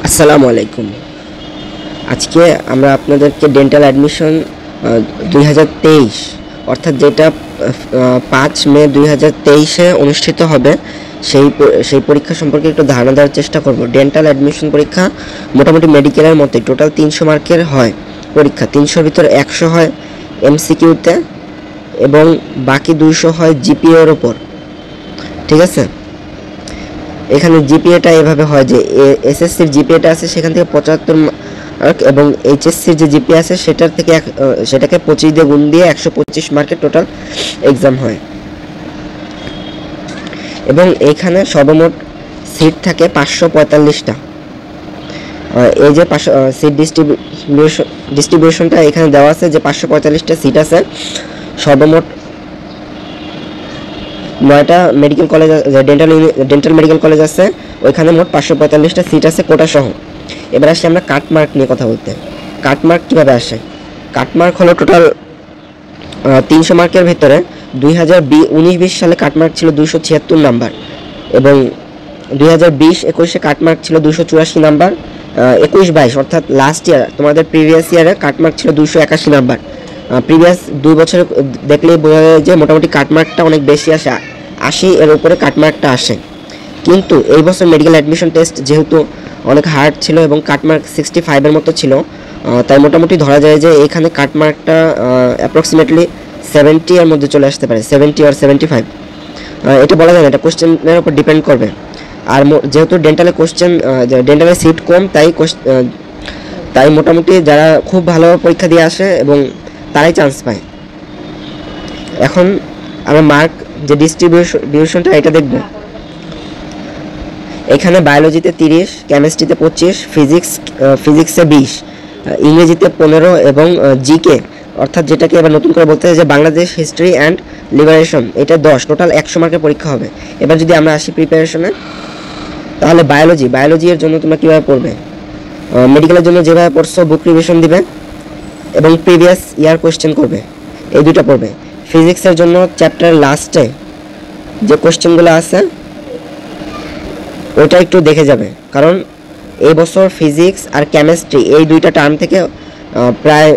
আসসালামু আলাইকুম। আজকে আমরা আপনাদেরকে ডেন্টাল অ্যাডমিশন 2023 অর্থাৎ যেটা 5 মে 2023-এ অনুষ্ঠিত হবে সেই পরীক্ষা সম্পর্কে একটু ধারণা দেওয়ার চেষ্টা করব। ডেন্টাল অ্যাডমিশন পরীক্ষা মোটামুটি মেডিকেলের মতোই টোটাল 300 মার্কের হয় পরীক্ষা। 300-র ভিতরে 100 হয় এমসিকিউতে এবং বাকি 200 হয় জিপিএর ওপর। ঠিক আছে, এখানে জিপিএটা এভাবে হয় যে এসএসসির জিপিএটা আছে সেখান থেকে 75 মার্ক এবং এইচএসসির যে জিপিএ আছে সেটাকে 25 দিয়ে গুণ দিয়ে 125 মার্কের টোটাল এক্সাম হয় এবং এখানে সর্বমোট সিট থাকে 545টা। এই যে সিট ডিস্ট্রিবিউশনটা এখানে দেওয়া আছে যে 545টা সিট আছে। সর্বমোট 9টা medical college, dental medical college আছে, ওইখানে মোট 545টা সিট আছে কোটা সহ। এবার আসি আমরা কাটমার্ক নিয়ে কথা বলতে। কাটমার্ক কীভাবে আসে? কাটমার্ক হলো টোটাল 300 মার্কের ভিতরে 2019-20 সালে কাটমার্ক ছিল 276 নাম্বার এবং 2020-21-এ কাটমার্ক ছিল 284 নাম্বার। 21-22 অর্থাৎ লাস্ট ইয়ার তোমাদের প্রিভিয়াস ইয়ারে কাটমার্ক ছিল 281 নাম্বার। প্রিভিয়াস 2 বছরে দেখলেই বোঝা যায় যে মোটামুটি কাটমার্কটা অনেক বেশি আসে, 80 এর উপরে কাটমার্কটা আসে। কিন্তু এই বছর মেডিকেল অ্যাডমিশন টেস্ট যেহেতু অনেক হার্ড ছিল এবং কাটমার্ক 65-এর মতো ছিল, তাই মোটামুটি ধরা যায় যে এখানে কাটমার্কটা অ্যাপ্রক্সিমেটলি 70 এর মধ্যে চলে আসতে পারে, 70 আর 75। এটা বলা যায় না, এটা কোশ্চেনের উপর ডিপেন্ড করবে। আর যেহেতু ডেন্টালের সিট কম, তাই মোটামুটি যারা খুব ভালো পরীক্ষা দিয়ে আসে এবং তারাই চান্স পায়। এখন আমরা মার্ক যে ডিস্ট্রিবিউশনটা এটা দেখব। এখানে বায়োলজিতে 30, কেমিস্ট্রিতে 25, ফিজিক্সে 20, ইংরেজিতে 15 এবং জিকে অর্থাৎ যেটাকে এবার নতুন করে বলতে হয় যে বাংলাদেশ হিস্ট্রি অ্যান্ড লিবারেশন, এটা 10, টোটাল 100 মার্কের পরীক্ষা হবে। এবার যদি আমরা আসি প্রিপারেশনে, তাহলে বায়োলজি এর জন্য তোমরা কীভাবে পড়বে? মেডিকেলের জন্য যেভাবে পড়ছো বুক রিভিশন দিবে এবং প্রিভিয়াস ইয়ার কোশ্চেন করবে, এই দুটো পড়বে। ফিজিক্সের জন্য চ্যাপ্টার লাস্টে যে কোশ্চেনগুলো আছে ওইটা একটু দেখে যাবে, কারণ এই বছর ফিজিক্স আর কেমিস্ট্রি এই দুইটা টার্ম থেকে প্রায়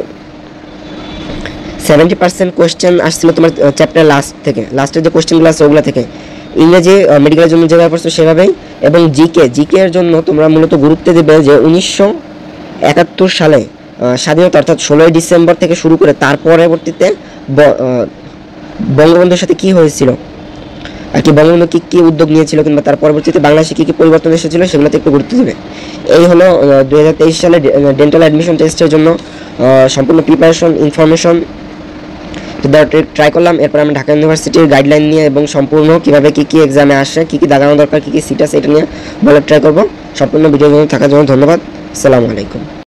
70% কোশ্চেন আসছিল তোমার চ্যাপ্টার লাস্টের যে কোশ্চেনগুলো আছে ওগুলো থেকে। ইংরেজি মেডিকেলের জন্য যেভাবে পড়ছো সেভাবেই, এবং জিকে এর জন্য তোমরা মূলত গুরুত্ব দেবে যে 1971 সালে স্বাধীনতা অর্থাৎ 16ই ডিসেম্বর থেকে শুরু করে তার পরবর্তীতে বঙ্গবন্ধুর সাথে কি হয়েছিল আর কি, বঙ্গবন্ধু কী উদ্যোগ নিয়েছিল কিংবা তার পরবর্তীতে বাংলাদেশে কী পরিবর্তন এসেছিল সেগুলোতে একটু গুরুত্ব দেবে। এই হলো 2023 সালে ডেন্টাল অ্যাডমিশন টেস্টের জন্য সম্পূর্ণ প্রিপারেশন ইনফরমেশন ট্রাই করলাম। এরপর আমি ঢাকা ইউনিভার্সিটির গাইডলাইন নিয়ে এবং সম্পূর্ণ কীভাবে কী এক্সামে আসে, কী দাগানো দরকার, কী সিট আছে এটা নিয়ে বলার ট্রাই করবো। সম্পূর্ণ ভিডিও থাকার জন্য ধন্যবাদ। আসসালামু আলাইকুম।